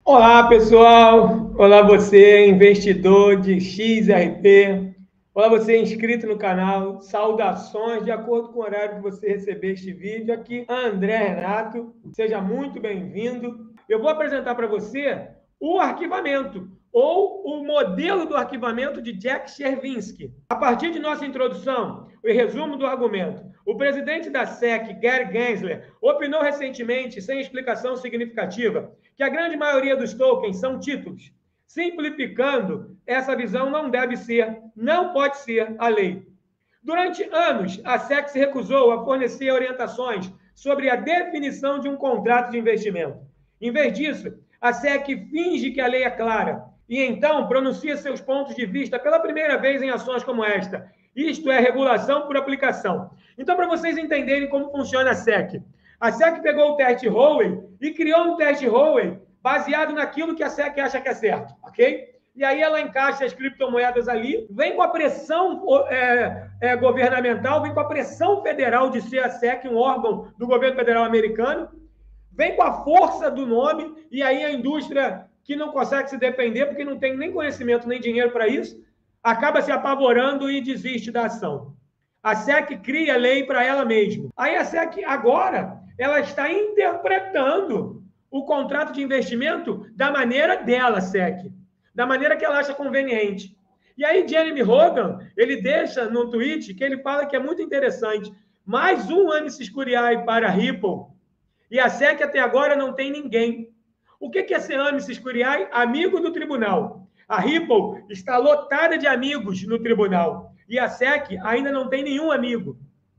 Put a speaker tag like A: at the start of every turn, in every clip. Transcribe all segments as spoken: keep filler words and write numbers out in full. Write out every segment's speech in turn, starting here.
A: Olá, pessoal! Olá, você, investidor de X R P. Olá, você inscrito no canal. Saudações, de acordo com o horário que você receber este vídeo. Aqui, André Renato. Seja muito bem-vindo. Eu vou apresentar para você o arquivamento, ou o modelo do arquivamento de Jack Chervinsky. A partir de nossa introdução, o resumo do argumento. O presidente da S E C, Gary Gensler, opinou recentemente, sem explicação significativa, que a grande maioria dos tokens são títulos. Simplificando, essa visão não deve ser, não pode ser a lei. Durante anos, a S E C se recusou a fornecer orientações sobre a definição de um contrato de investimento. Em vez disso, a S E C finge que a lei é clara e então pronuncia seus pontos de vista pela primeira vez em ações como esta. Isto é regulação por aplicação. Então, para vocês entenderem como funciona a S E C, a S E C pegou o teste Howey e criou um teste Howey baseado naquilo que a S E C acha que é certo, ok? E aí ela encaixa as criptomoedas ali, vem com a pressão é, é, governamental, vem com a pressão federal de ser a S E C, um órgão do governo federal americano, vem com a força do nome, e aí a indústria que não consegue se defender, porque não tem nem conhecimento nem dinheiro para isso, acaba se apavorando e desiste da ação. A S E C cria lei para ela mesma. Aí a S E C, agora, ela está interpretando o contrato de investimento da maneira dela, S E C, da maneira que ela acha conveniente. E aí Jeremy Hogan, ele deixa no tweet que ele fala que é muito interessante. Mais um Amish Curiae para a Ripple. E a S E C até agora não tem ninguém. O que é ser Amish Curiae? Amigo do tribunal. A Ripple está lotada de amigos no tribunal. E a S E C ainda não tem nenhum amigo.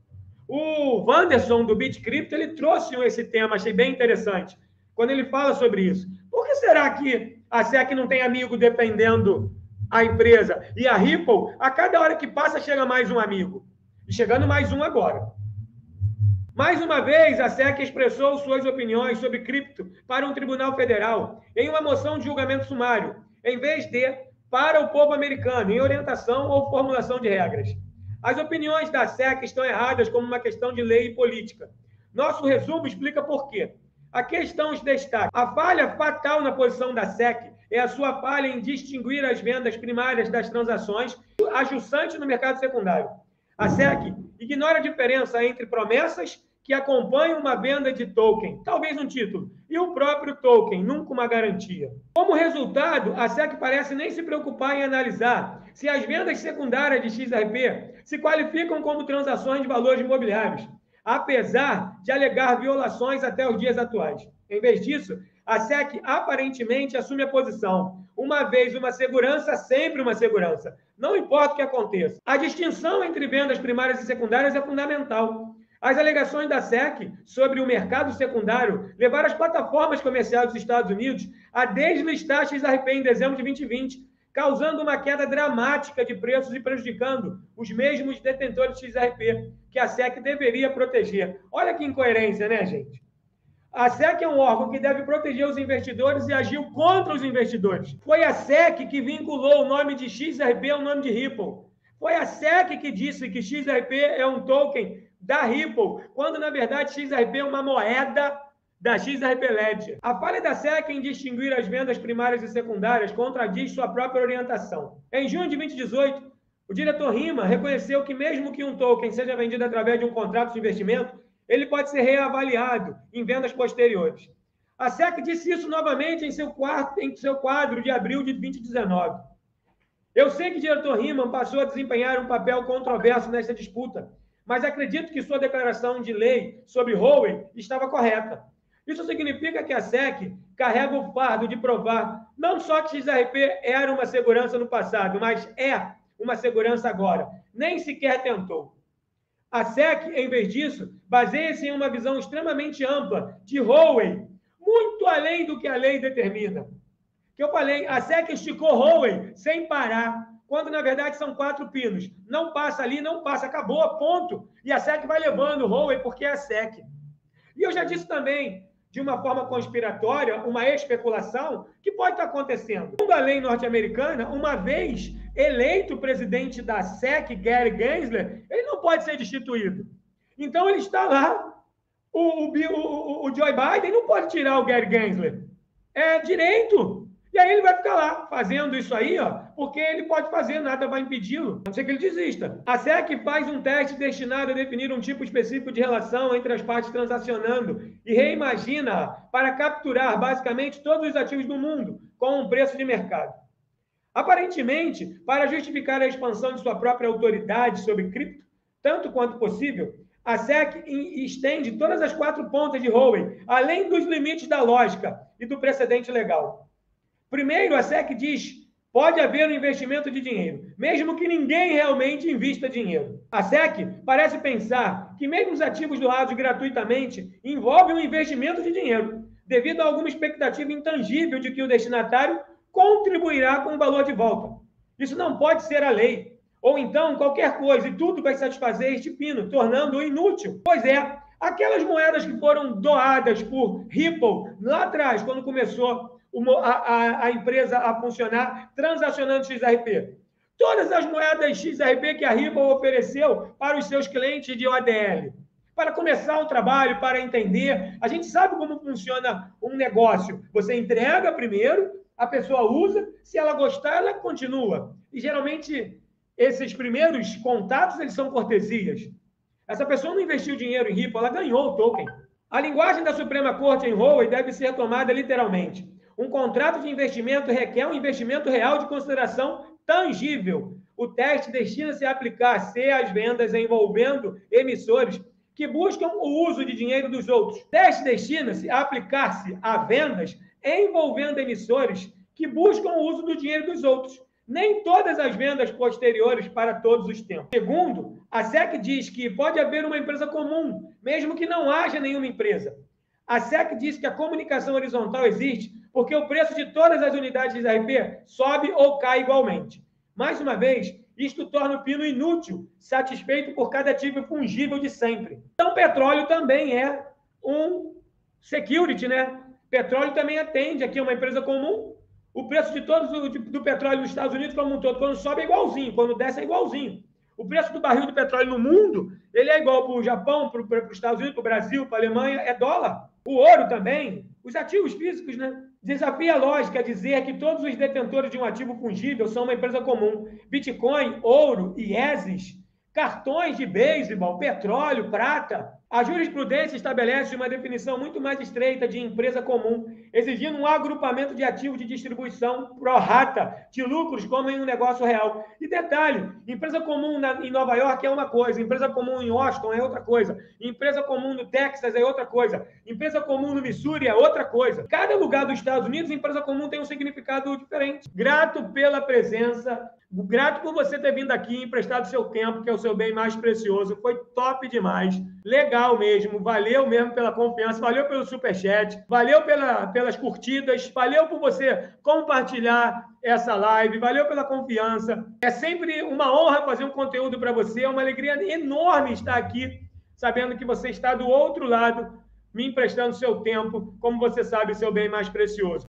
A: O Wanderson, do BitCrypto, ele trouxe esse tema, achei bem interessante, quando ele fala sobre isso. Por que será que a S E C não tem amigo defendendo a empresa? E a Ripple, a cada hora que passa, chega mais um amigo. E chegando mais um agora. Mais uma vez, a S E C expressou suas opiniões sobre cripto para um tribunal federal em uma moção de julgamento sumário, em vez de para o povo americano, em orientação ou formulação de regras. As opiniões da S E C estão erradas como uma questão de lei e política. Nosso resumo explica por quê. A questão os destaca. A falha fatal na posição da S E C é a sua falha em distinguir as vendas primárias das transações ajussantes no mercado secundário. A S E C ignora a diferença entre promessas que acompanham uma venda de token, talvez um título, e o próprio token, nunca uma garantia. Como resultado, a S E C parece nem se preocupar em analisar se as vendas secundárias de X R P se qualificam como transações de valores imobiliários, apesar de alegar violações até os dias atuais. Em vez disso, a S E C aparentemente assume a posição: uma vez uma segurança, sempre uma segurança. Não importa o que aconteça. A distinção entre vendas primárias e secundárias é fundamental. As alegações da S E C sobre o mercado secundário levaram as plataformas comerciais dos Estados Unidos a deslistar X R P em dezembro de vinte e vinte, causando uma queda dramática de preços e prejudicando os mesmos detentores de X R P, que a S E C deveria proteger. Olha que incoerência, né, gente? A S E C é um órgão que deve proteger os investidores e agiu contra os investidores. Foi a S E C que vinculou o nome de X R P ao nome de Ripple. Foi a S E C que disse que X R P é um token da Ripple, quando, na verdade, X R P é uma moeda da X R P Ledger. A falha da S E C em distinguir as vendas primárias e secundárias contradiz sua própria orientação. Em junho de dois mil e dezoito, o diretor Rima reconheceu que, mesmo que um token seja vendido através de um contrato de investimento, ele pode ser reavaliado em vendas posteriores. A S E C disse isso novamente em seu, quarto, em seu quadro de abril de dois mil e dezenove. Eu sei que o diretor Riemann passou a desempenhar um papel controverso nesta disputa, mas acredito que sua declaração de lei sobre Howey estava correta. Isso significa que a S E C carrega o fardo de provar não só que X R P era uma segurança no passado, mas é uma segurança agora. Nem sequer tentou. A S E C, em vez disso, baseia-se em uma visão extremamente ampla de Howey, muito além do que a lei determina. Que eu falei, a S E C esticou Howey sem parar, quando, na verdade, são quatro pinos. Não passa ali, não passa, acabou, ponto. E a S E C vai levando o Howey porque é a S E C. E eu já disse também, de uma forma conspiratória, uma especulação, que pode estar acontecendo. Segundo a lei norte-americana, uma vez eleito presidente da S E C, Gary Gensler, ele não pode ser destituído. Então, ele está lá. O, o, o, o Joe Biden não pode tirar o Gary Gensler. é direito. E aí ele vai ficar lá fazendo isso aí, ó, porque ele pode fazer, nada vai impedi-lo, a não ser que ele desista. A S E C faz um teste destinado a definir um tipo específico de relação entre as partes transacionando e reimagina para capturar basicamente todos os ativos do mundo com um preço de mercado. Aparentemente, para justificar a expansão de sua própria autoridade sobre cripto, tanto quanto possível, a S E C estende todas as quatro pontas de Howey, além dos limites da lógica e do precedente legal. Primeiro, a S E C diz, pode haver um investimento de dinheiro, mesmo que ninguém realmente invista dinheiro. A S E C parece pensar que mesmo os ativos doados gratuitamente envolvem um investimento de dinheiro, devido a alguma expectativa intangível de que o destinatário contribuirá com o valor de volta. Isso não pode ser a lei. Ou então, qualquer coisa, e tudo vai satisfazer este pino, tornando-o inútil. Pois é, aquelas moedas que foram doadas por Ripple lá atrás, quando começou a, a, a empresa a funcionar, transacionando X R P. Todas as moedas X R P que a Ripple ofereceu para os seus clientes de O D L. Para começar o trabalho, para entender, a gente sabe como funciona um negócio. Você entrega primeiro, a pessoa usa, se ela gostar, ela continua. E geralmente, esses primeiros contatos, eles são cortesias. Essa pessoa não investiu dinheiro em Ripple, ela ganhou o token. A linguagem da Suprema Corte em Howey deve ser tomada literalmente. Um contrato de investimento requer um investimento real de consideração tangível. O teste destina-se a aplicar-se às vendas envolvendo emissores que buscam o uso de dinheiro dos outros. O teste destina-se a aplicar-se a vendas envolvendo emissores que buscam o uso do dinheiro dos outros. Nem todas as vendas posteriores para todos os tempos. Segundo, a S E C diz que pode haver uma empresa comum, mesmo que não haja nenhuma empresa. A S E C diz que a comunicação horizontal existe porque o preço de todas as unidades de X R P sobe ou cai igualmente. Mais uma vez, isto torna o pino inútil, satisfeito por cada ativo fungível de sempre. Então, petróleo também é um security, né? Petróleo também atende aqui a uma empresa comum. O preço de todos do, do petróleo nos Estados Unidos como um todo, quando sobe é igualzinho, quando desce é igualzinho. O preço do barril de petróleo no mundo, ele é igual para o Japão, para os Estados Unidos, para o Brasil, para a Alemanha, é dólar. O ouro também, os ativos físicos, né? Desafia a lógica dizer que todos os detentores de um ativo fungível são uma empresa comum. Bitcoin, ouro, I E S Es, cartões de beisebol, petróleo, prata. A jurisprudência estabelece uma definição muito mais estreita de empresa comum, exigindo um agrupamento de ativos de distribuição pro rata de lucros como em um negócio real. E detalhe, empresa comum na, em Nova York é uma coisa, empresa comum em Washington é outra coisa, empresa comum no Texas é outra coisa, empresa comum no Missouri é outra coisa. Cada lugar dos Estados Unidos, empresa comum tem um significado diferente. Grato pela presença, grato por você ter vindo aqui e emprestado seu tempo, que é o seu bem mais precioso. Foi top demais. Legal mesmo. Valeu mesmo pela confiança. Valeu pelo superchat. Valeu pela, pelas curtidas. Valeu por você compartilhar essa live. Valeu pela confiança. É sempre uma honra fazer um conteúdo para você. É uma alegria enorme estar aqui, sabendo que você está do outro lado, me emprestando seu tempo, como você sabe, seu bem mais precioso.